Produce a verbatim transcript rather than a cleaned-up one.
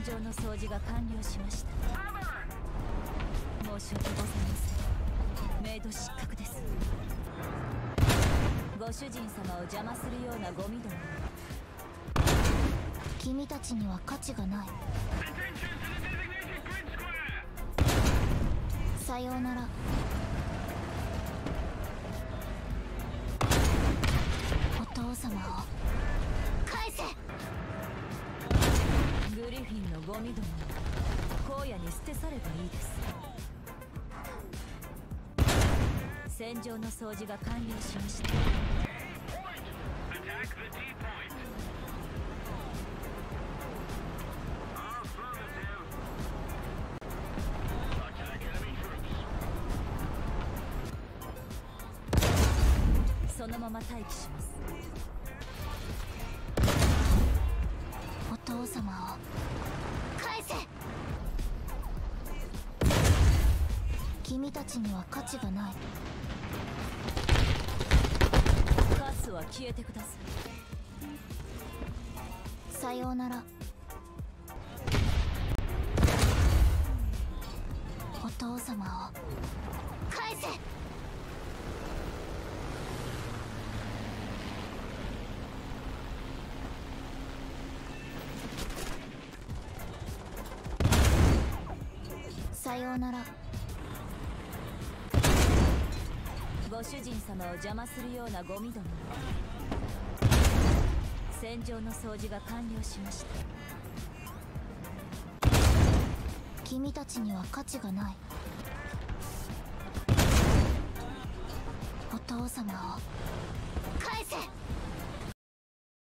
場の掃除が完了しました。申し訳ございません。メイド失格です。ご主人様を邪魔するようなゴミども、君たちには価値がない。さようなら。お父様を返せ。グリフィンのゴミども、荒野に捨て去ればいいです。戦場の掃除が完了しました。そのまま待機します。お父様を返せ。君たちには価値がない。ガスは消えてください。さようなら。お父様を返せ。さようなら。ご主人様を邪魔するようなゴミども、戦場の掃除が完了しました。君たちには価値がない。お父様を返せ。